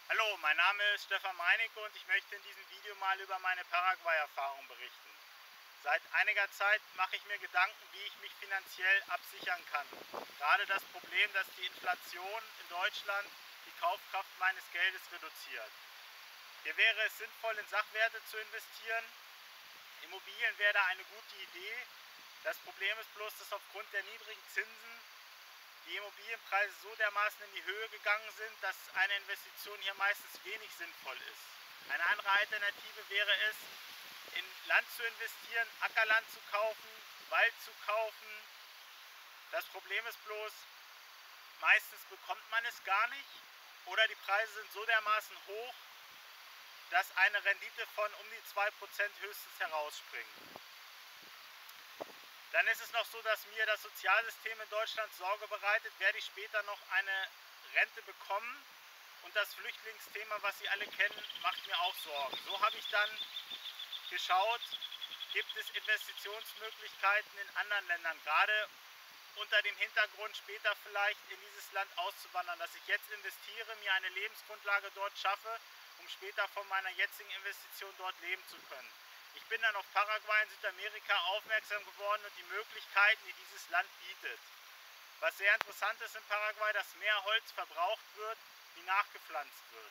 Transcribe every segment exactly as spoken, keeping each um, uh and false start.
Hallo, mein Name ist Stefan Meinecke und ich möchte in diesem Video mal über meine Paraguay-Erfahrung berichten. Seit einiger Zeit mache ich mir Gedanken, wie ich mich finanziell absichern kann. Gerade das Problem, dass die Inflation in Deutschland die Kaufkraft meines Geldes reduziert. Hier wäre es sinnvoll, in Sachwerte zu investieren. Immobilien wäre da eine gute Idee. Das Problem ist bloß, dass aufgrund der niedrigen Zinsen die Immobilienpreise so dermaßen in die Höhe gegangen sind, dass eine Investition hier meistens wenig sinnvoll ist. Eine andere Alternative wäre es, in Land zu investieren, Ackerland zu kaufen, Wald zu kaufen. Das Problem ist bloß, meistens bekommt man es gar nicht oder die Preise sind so dermaßen hoch, dass eine Rendite von um die zwei Prozent höchstens herausspringt. Dann ist es noch so, dass mir das Sozialsystem in Deutschland Sorge bereitet, werde ich später noch eine Rente bekommen. Und das Flüchtlingsthema, was Sie alle kennen, macht mir auch Sorgen. So habe ich dann geschaut, gibt es Investitionsmöglichkeiten in anderen Ländern, gerade unter dem Hintergrund später vielleicht in dieses Land auszuwandern, dass ich jetzt investiere, mir eine Lebensgrundlage dort schaffe, um später von meiner jetzigen Investition dort leben zu können. Ich bin dann auf Paraguay in Südamerika aufmerksam geworden und die Möglichkeiten, die dieses Land bietet. Was sehr interessant ist in Paraguay, dass mehr Holz verbraucht wird, wie nachgepflanzt wird.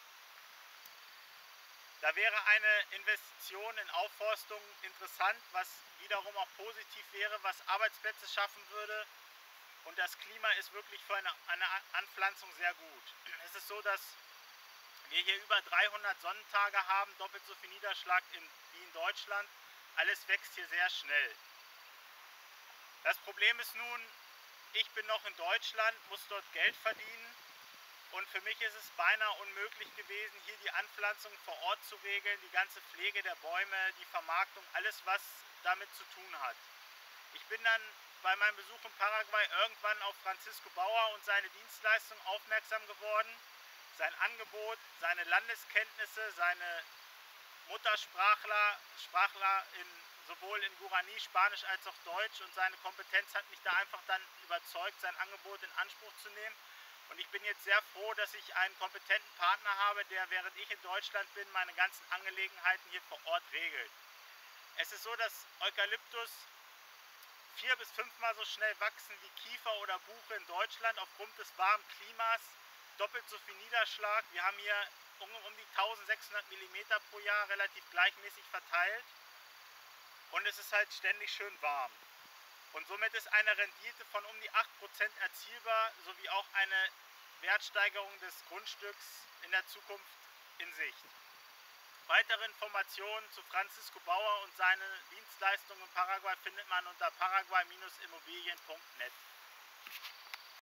Da wäre eine Investition in Aufforstung interessant, was wiederum auch positiv wäre, was Arbeitsplätze schaffen würde. Und das Klima ist wirklich für eine, eine Anpflanzung sehr gut. Es ist so, dass wir hier über dreihundert Sonnentage haben, doppelt so viel Niederschlag in, wie in Deutschland. Alles wächst hier sehr schnell. Das Problem ist nun, ich bin noch in Deutschland, muss dort Geld verdienen. Und für mich ist es beinahe unmöglich gewesen, hier die Anpflanzung vor Ort zu regeln, die ganze Pflege der Bäume, die Vermarktung, alles was damit zu tun hat. Ich bin dann bei meinem Besuch in Paraguay irgendwann auf Francisco Bauer und seine Dienstleistung aufmerksam geworden. Sein Angebot, seine Landeskenntnisse, seine Muttersprachler, Sprachler in, sowohl in Guarani, Spanisch als auch Deutsch und seine Kompetenz hat mich da einfach dann überzeugt, sein Angebot in Anspruch zu nehmen. Und ich bin jetzt sehr froh, dass ich einen kompetenten Partner habe, der während ich in Deutschland bin, meine ganzen Angelegenheiten hier vor Ort regelt. Es ist so, dass Eukalyptus vier bis fünfmal so schnell wachsen wie Kiefer oder Buche in Deutschland aufgrund des warmen Klimas. Doppelt so viel Niederschlag. Wir haben hier um die eintausendsechshundert Millimeter pro Jahr relativ gleichmäßig verteilt und es ist halt ständig schön warm. Und somit ist eine Rendite von um die acht Prozent erzielbar, sowie auch eine Wertsteigerung des Grundstücks in der Zukunft in Sicht. Weitere Informationen zu Francisco Bauer und seinen Dienstleistungen in Paraguay findet man unter paraguay Bindestrich immobilien Punkt net.